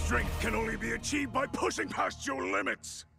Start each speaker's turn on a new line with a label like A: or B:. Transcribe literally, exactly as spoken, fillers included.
A: Strength can only be achieved by pushing past your limits!